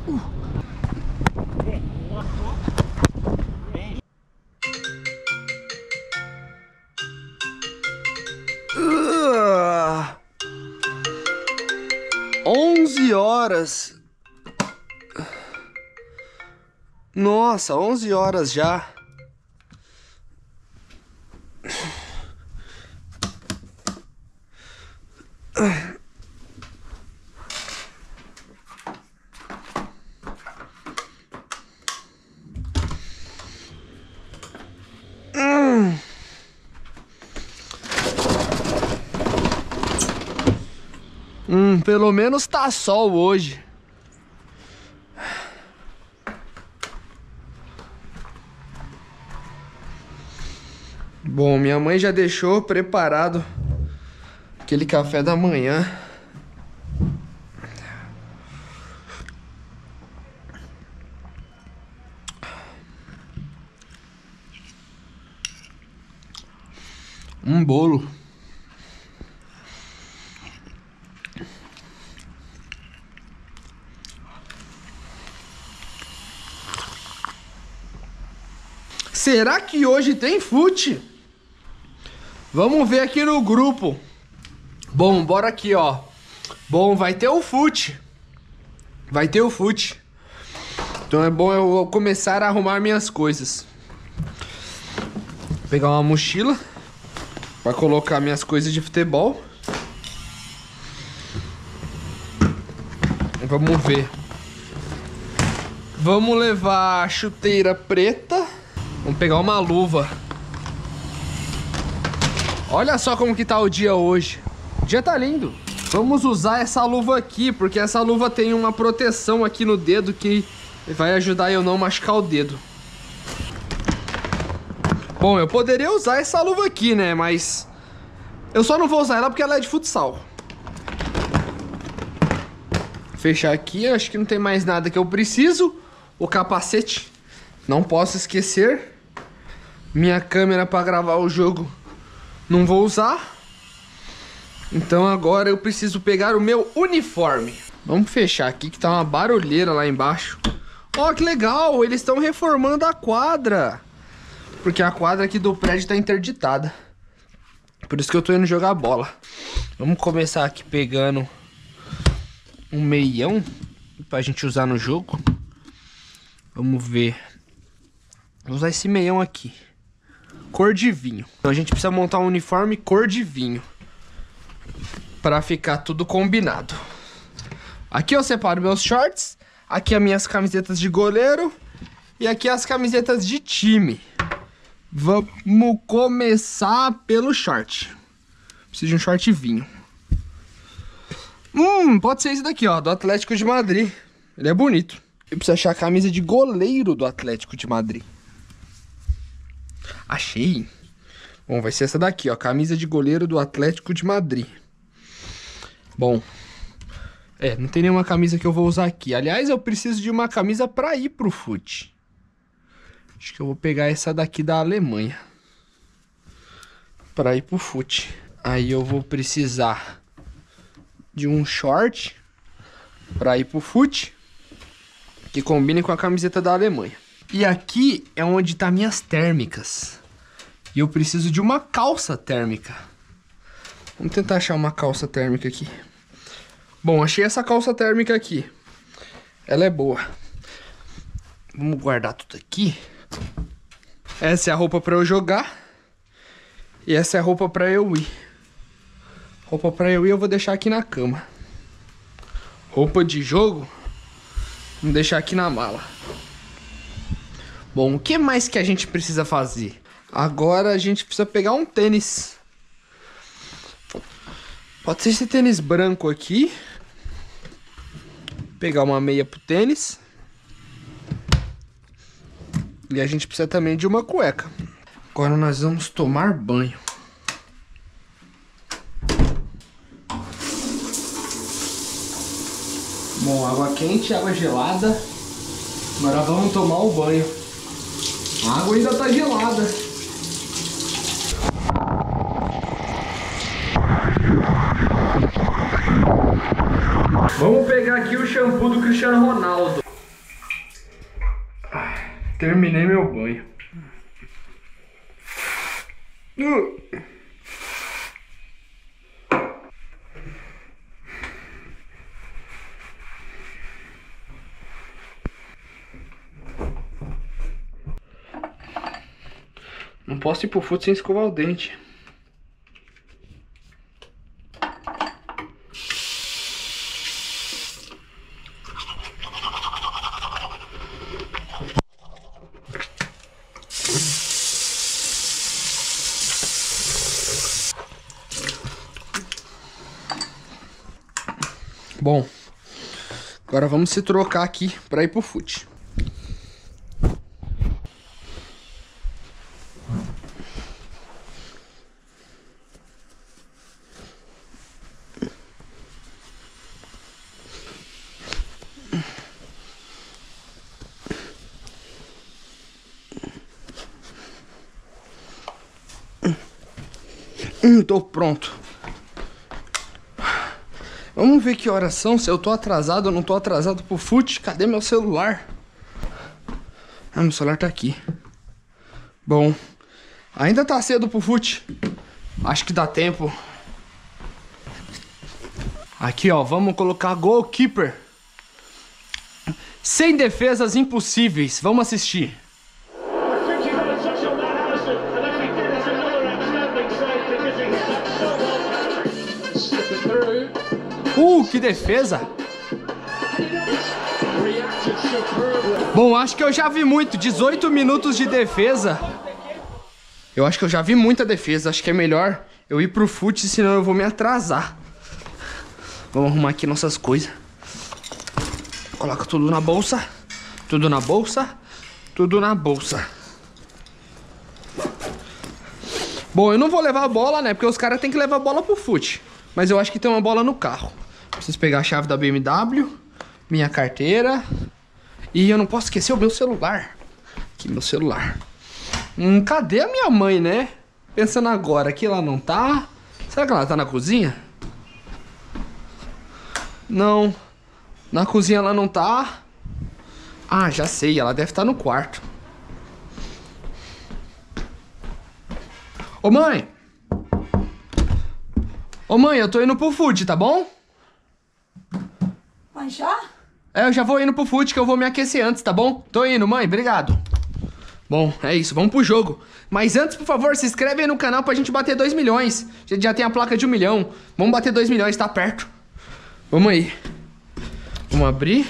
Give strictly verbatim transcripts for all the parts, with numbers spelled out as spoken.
Uh, onze horas. Nossa, onze horas já. Hum. Hum, pelo menos tá sol hoje. Bom, minha mãe já deixou preparado aquele café da manhã. Um bolo. Será que hoje tem fute? Vamos ver aqui no grupo. Bom, bora aqui, ó. Bom, vai ter o fute. Vai ter o fute. Então é bom eu começar a arrumar minhas coisas. Vou pegar uma mochila para colocar minhas coisas de futebol. Vamos ver. Vamos levar a chuteira preta. Vamos pegar uma luva. Olha só como que tá o dia hoje. O dia tá lindo. Vamos usar essa luva aqui, porque essa luva tem uma proteção aqui no dedo que vai ajudar eu não machucar o dedo. Bom, eu poderia usar essa luva aqui, né? Mas eu só não vou usar ela porque ela é de futsal. Fechar aqui, acho que não tem mais nada que eu preciso. O capacete, não posso esquecer. Minha câmera para gravar o jogo não vou usar. Então agora eu preciso pegar o meu uniforme. Vamos fechar aqui que tá uma barulheira lá embaixo. Ó, que legal, eles estão reformando a quadra. Porque a quadra aqui do prédio tá interditada. Por isso que eu tô indo jogar bola. Vamos começar aqui pegando um meião pra gente usar no jogo. Vamos ver. Vou usar esse meião aqui. Cor de vinho. Então a gente precisa montar um uniforme cor de vinho. Pra ficar tudo combinado. Aqui eu separo meus shorts. Aqui as minhas camisetas de goleiro. E aqui as camisetas de time. Vamos começar pelo short. Preciso de um short vinho. Hum, pode ser esse daqui, ó. Do Atlético de Madrid. Ele é bonito. Eu preciso achar a camisa de goleiro do Atlético de Madrid. Achei. Bom, vai ser essa daqui, ó. Camisa de goleiro do Atlético de Madrid. Bom. É, não tem nenhuma camisa que eu vou usar aqui. Aliás, eu preciso de uma camisa pra ir pro fute. Acho que eu vou pegar essa daqui da Alemanha. Pra ir pro fute. Aí eu vou precisar de um short pra ir pro fute. Que combine com a camiseta da Alemanha. E aqui é onde tá minhas térmicas. E eu preciso de uma calça térmica. Vamos tentar achar uma calça térmica aqui. Bom, achei essa calça térmica aqui. Ela é boa. Vamos guardar tudo aqui. Essa é a roupa pra eu jogar. E essa é a roupa pra eu ir. Roupa pra eu ir eu vou deixar aqui na cama. Roupa de jogo, vamos deixar aqui na mala. Bom, o que mais que a gente precisa fazer? Agora a gente precisa pegar um tênis. Pode ser esse tênis branco aqui. Pegar uma meia pro tênis. E a gente precisa também de uma cueca. Agora nós vamos tomar banho. Bom, água quente, água gelada. Agora vamos tomar o banho. A água ainda tá gelada. Vamos pegar aqui o shampoo do Cristiano Ronaldo. Terminei meu banho. Uh. Não posso ir pro fute sem escovar o dente. Bom, agora vamos se trocar aqui para ir pro fute. Hum, tô pronto. Vamos ver que horas são, se eu tô atrasado ou não tô atrasado pro fute. Cadê meu celular? Ah, meu celular tá aqui. Bom, ainda tá cedo pro fute. Acho que dá tempo. Aqui, ó, vamos colocar goalkeeper. Sem defesas impossíveis. Vamos assistir. Uh, que defesa! Bom, acho que eu já vi muito. dezoito minutos de defesa. Eu acho que eu já vi muita defesa. Acho que é melhor eu ir pro fute, senão eu vou me atrasar. Vamos arrumar aqui nossas coisas. Coloca tudo na bolsa. Tudo na bolsa. Tudo na bolsa. Bom, eu não vou levar a bola, né? Porque os caras têm que levar a bola pro fute. Mas eu acho que tem uma bola no carro. Preciso pegar a chave da B M W, minha carteira. E eu não posso esquecer o meu celular. Aqui, meu celular. Hum, cadê a minha mãe, né? Pensando agora, aqui ela não tá. Será que ela tá na cozinha? Não. Na cozinha ela não tá. Ah, já sei, ela deve estar no quarto. Ô mãe! Ô mãe, eu tô indo pro fute, tá bom? Mas já? É, eu já vou indo pro fute, que eu vou me aquecer antes, tá bom? Tô indo, mãe, obrigado. Bom, é isso, vamos pro jogo. Mas antes, por favor, se inscreve aí no canal pra gente bater dois milhões. A gente já tem a placa de um milhão. Vamos bater dois milhões, tá perto. Vamos aí. Vamos abrir.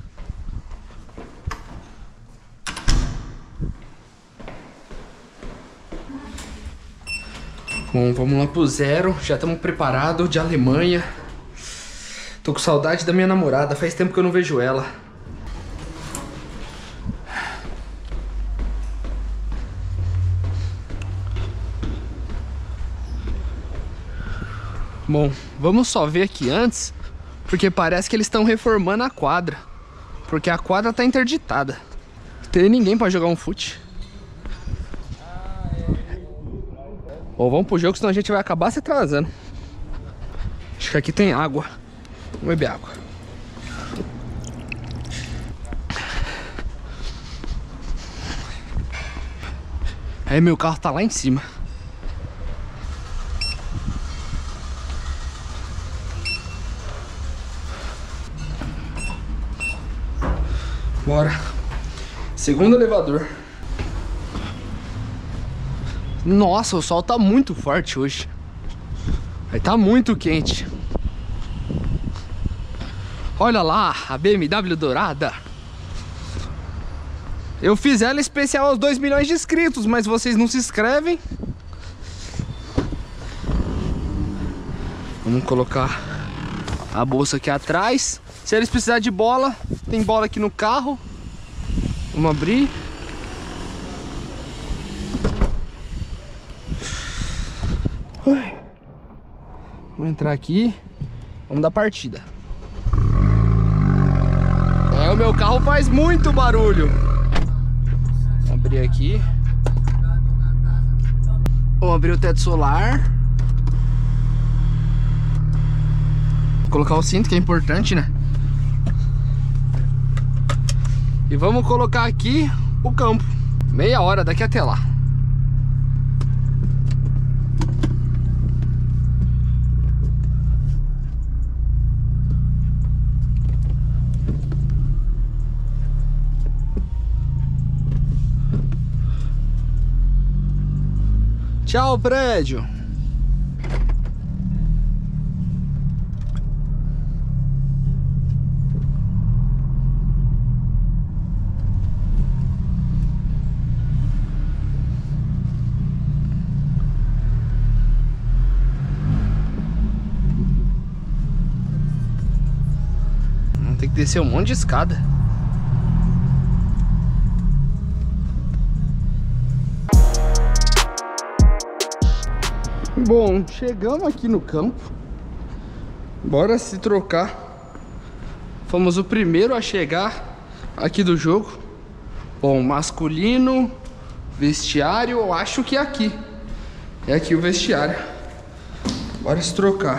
Bom, vamos lá pro zero. Já estamos preparados, de Alemanha. Tô com saudade da minha namorada. Faz tempo que eu não vejo ela. Bom, vamos só ver aqui antes, porque parece que eles estão reformando a quadra. Porque a quadra tá interditada. Não tem ninguém pra jogar um fute. Bom, vamos pro jogo, senão a gente vai acabar se atrasando. Acho que aqui tem água. Vamos beber água. Aí meu carro tá lá em cima. Bora. Segundo elevador. Nossa, o sol tá muito forte hoje. Vai tá muito quente. Olha lá, a B M W dourada. Eu fiz ela especial aos dois milhões de inscritos, mas vocês não se inscrevem. Vamos colocar a bolsa aqui atrás. Se eles precisarem de bola, tem bola aqui no carro. Vamos abrir. Ui. Vamos entrar aqui. Vamos dar partida. É, o meu carro faz muito barulho. Vamos abrir aqui. Vamos abrir o teto solar. Vou colocar o cinto, que é importante, né? E vamos colocar aqui o campo. Meia hora daqui até lá. Tchau, prédio. Vamos ter que descer um monte de escada. Bom, chegamos aqui no campo. Bora se trocar. Fomos o primeiro a chegar aqui do jogo. Bom, masculino, vestiário, eu acho que é aqui. É aqui o vestiário. Bora se trocar.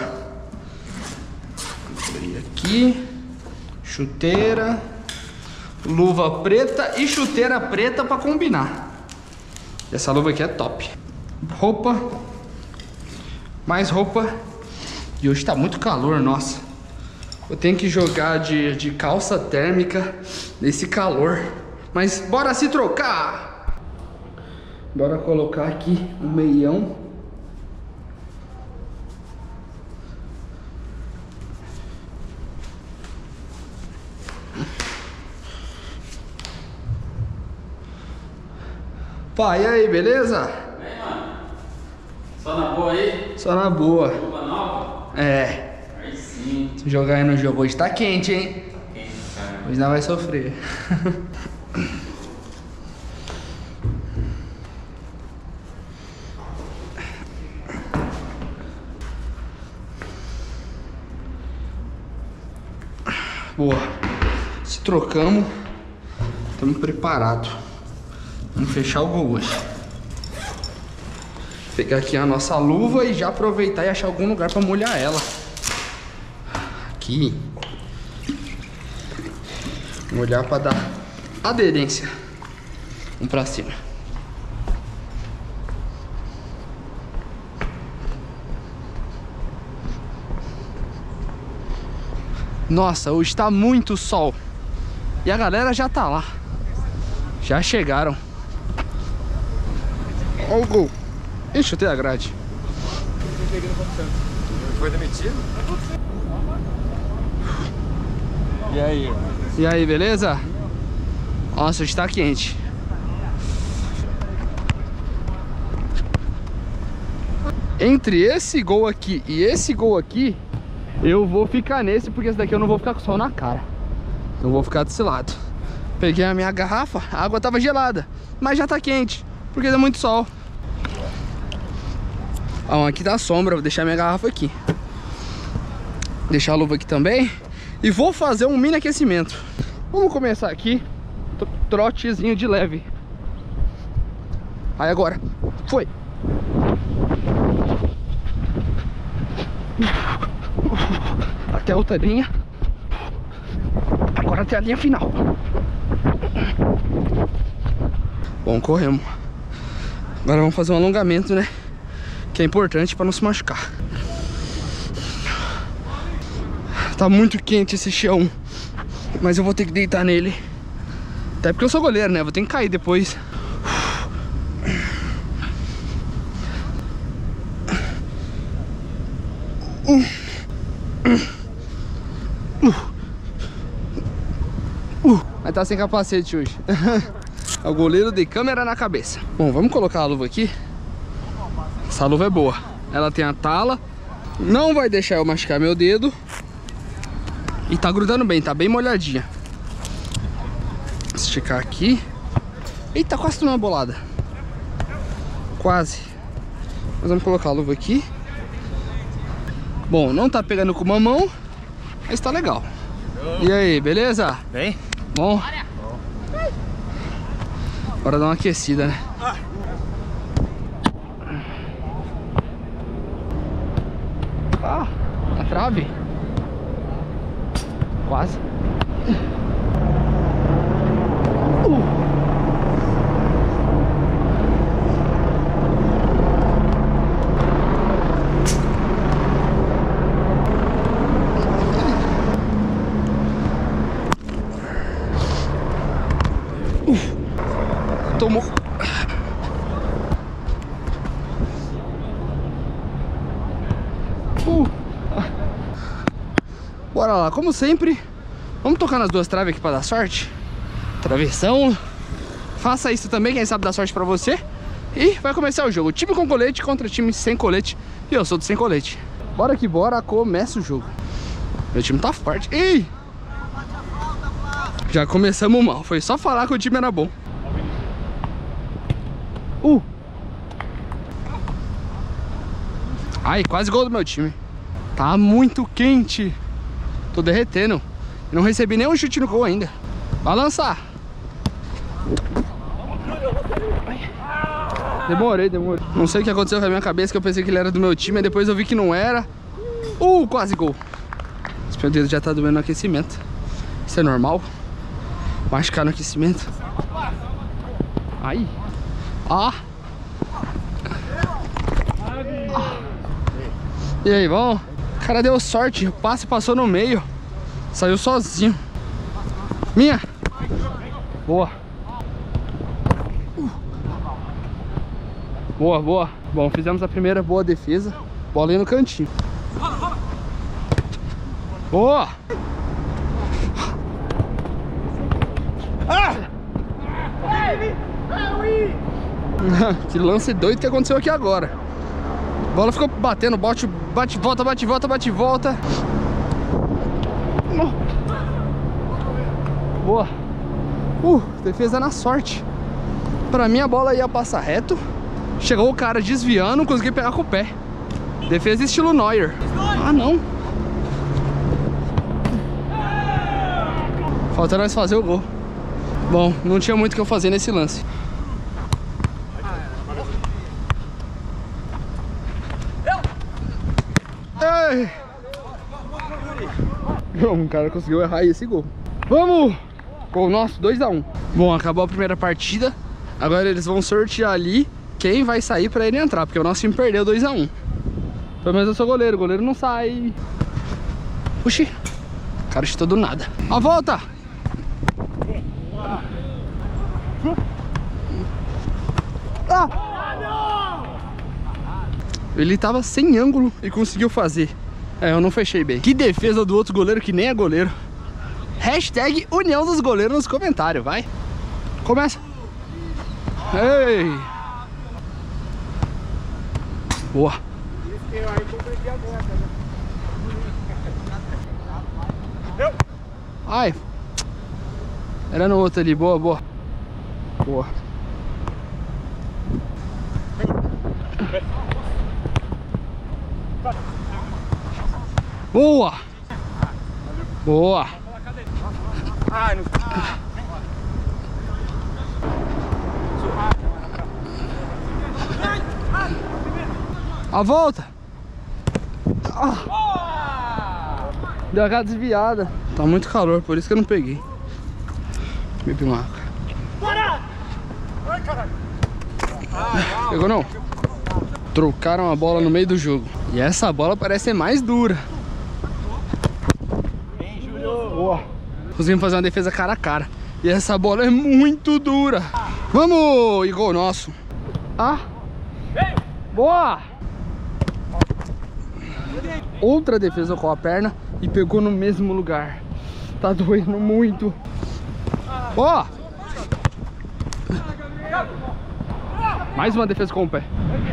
Abrir aqui. Chuteira, luva preta e chuteira preta pra combinar. Essa luva aqui é top. Roupa. Mais roupa. E hoje tá muito calor, nossa. Eu tenho que jogar de, de calça térmica nesse calor. Mas bora se trocar. Bora colocar aqui um meião. Pá, e aí, beleza? Bem, mano. Só na boa aí? Só na boa. Roupa nova? É. Aí sim. Se jogar aí no jogo hoje tá quente, hein? Tá quente, cara. Hoje não vai sofrer. Boa. Se trocamos, estamos preparados. Vamos fechar o gol hoje. Pegar aqui a nossa luva e já aproveitar e achar algum lugar para molhar ela. Aqui. Molhar para dar aderência. Vamos pra cima. Nossa, hoje tá muito sol. E a galera já tá lá. Já chegaram. Olha o gol. Ih, chutei a grade. Foi demitido? E aí? E aí, beleza? Nossa, hoje tá quente. Entre esse gol aqui e esse gol aqui, eu vou ficar nesse, porque esse daqui eu não vou ficar com sol na cara. Eu vou ficar desse lado. Peguei a minha garrafa, a água tava gelada, mas já tá quente, porque deu muito sol. Ó, aqui tá a sombra, vou deixar minha garrafa aqui. Deixar a luva aqui também. E vou fazer um mini aquecimento. Vamos começar aqui, trotezinho de leve. Aí agora, foi. Até a outra linha. Agora até a linha final. Bom, corremos. Agora vamos fazer um alongamento, né? Que é importante para não se machucar. Tá muito quente esse chão, mas eu vou ter que deitar nele. Até porque eu sou goleiro, né? Vou ter que cair depois. Uh. Uh. Uh. Mas tá sem capacete hoje. É o goleiro de câmera na cabeça. Bom, vamos colocar a luva aqui. Essa luva é boa. Ela tem a tala. Não vai deixar eu machucar meu dedo. E tá grudando bem, tá bem molhadinha. Esticar aqui. Eita, quase tomei uma bolada. Quase. Mas vamos colocar a luva aqui. Bom, não tá pegando com uma mão, mas tá legal. E aí, beleza? Bem? Bom? Bora dar uma aquecida, né? Ah, na trave. Quase. Uh. tomou. Uh. Bora lá, como sempre. Vamos tocar nas duas traves aqui pra dar sorte. Travessão. Faça isso também, quem sabe dá sorte pra você. E vai começar o jogo. Time com colete contra time sem colete. E eu sou do sem colete. Bora que bora, começa o jogo. Meu time tá forte. Ih! Já começamos mal. Foi só falar que o time era bom. Uh! Ai, quase gol do meu time. Tá muito quente. Tô derretendo. Não recebi nenhum chute no gol ainda. Vai lançar. Demorei, demorei. Não sei o que aconteceu com a minha cabeça, que eu pensei que ele era do meu time, e depois eu vi que não era. Uh, quase gol. Esse meu dedo já tá doendo no aquecimento. Isso é normal? Machucar no aquecimento. Aí. Ó. Ah. E aí, bom? O cara deu sorte, o passe passou no meio. Saiu sozinho. Minha. Boa. Boa, boa. Bom, fizemos a primeira boa defesa. Bola aí no cantinho. Boa! Ah! Que lance doido que aconteceu aqui agora. A bola ficou batendo, bate, bate, volta, bate, volta, bate, volta. Boa. Uh, defesa na sorte. Pra mim a bola ia passar reto. Chegou o cara desviando, consegui pegar com o pé. Defesa estilo Neuer. Ah, não. Falta nós fazer o gol. Bom, não tinha muito o que eu fazer nesse lance. Ei! Um cara conseguiu errar esse gol. Vamos! Gol nosso, dois a um. Bom, acabou a primeira partida. Agora eles vão sortear ali quem vai sair pra ele entrar, porque o nosso time perdeu dois a um. Pelo menos eu sou goleiro, o goleiro não sai. Puxi, o cara chutou do nada. A volta! Ah! Ele tava sem ângulo e conseguiu fazer. É, eu não fechei bem. Que defesa do outro goleiro que nem é goleiro. Hashtag União dos Goleiros nos comentários, vai. Começa. Ei! Boa. Ai. Era no outro ali. Boa, boa. Boa. Boa. Boa. A volta. Ah. Deu aquela desviada. Tá muito calor, por isso que eu não peguei. Bebi uma água. Pegou não? Trocaram a bola no meio do jogo. E essa bola parece ser mais dura. Boa. Conseguimos fazer uma defesa cara a cara. E essa bola é muito dura. Vamos! E gol nosso. Ah! Boa! Outra defesa com a perna e pegou no mesmo lugar. Tá doendo muito. Boa! Mais uma defesa com o pé.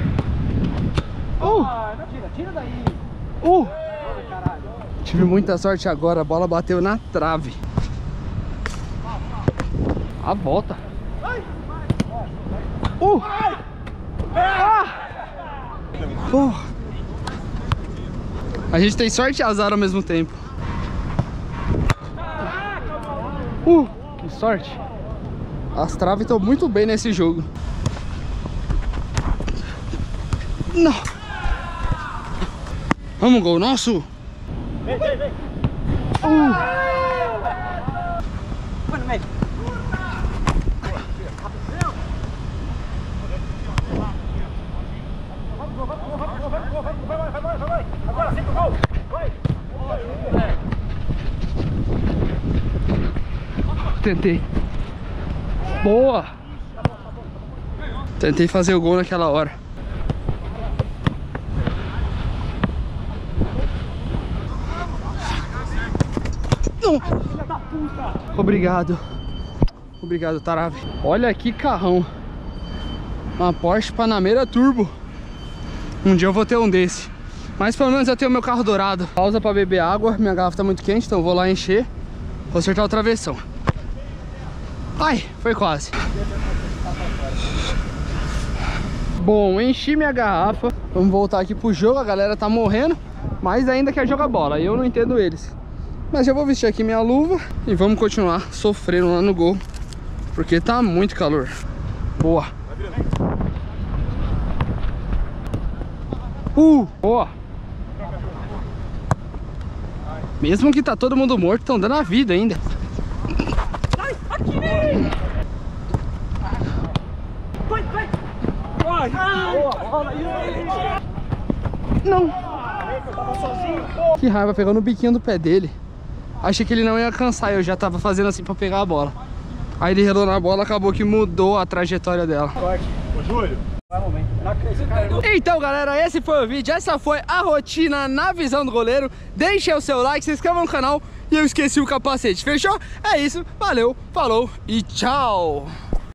Uh! Uh! Tive muita sorte agora, a bola bateu na trave. A volta. Uh! Ah! Uh! A gente tem sorte e azar ao mesmo tempo. Uh! Que sorte. As traves estão muito bem nesse jogo. Não. Vamos, gol nosso. Vem, vem, vem. Uh. Vai no meio. Agora sim pro gol. Vai. Tentei. Boa. Tentei fazer o gol naquela hora. Não. Obrigado. Obrigado, Tarave. Olha que carrão. Uma Porsche Panamera Turbo. Um dia eu vou ter um desse. Mas pelo menos eu tenho meu carro dourado. Pausa pra beber água. Minha garrafa tá muito quente, então eu vou lá encher. Vou acertar o travessão. Ai, foi quase. Bom, enchi minha garrafa. Vamos voltar aqui pro jogo. A galera tá morrendo, mas ainda quer jogar bola. Eu não entendo eles. Mas já vou vestir aqui minha luva e vamos continuar sofrendo lá no gol, porque tá muito calor. Boa. Uh, boa. Mesmo que tá todo mundo morto, estão dando a vida ainda. Sai, aqui, né? Vai, vai. Não. Tava sozinho. Que raiva, pegou no biquinho do pé dele. Achei que ele não ia cansar, eu já tava fazendo assim pra pegar a bola. Aí ele relou na bola, acabou que mudou a trajetória dela. Forte. Ô, Júlio. Vai, momento. Então, galera, esse foi o vídeo. Essa foi a rotina na visão do goleiro. Deixe o seu like, se inscreva no canal. E eu esqueci o capacete, fechou? É isso, valeu, falou e tchau!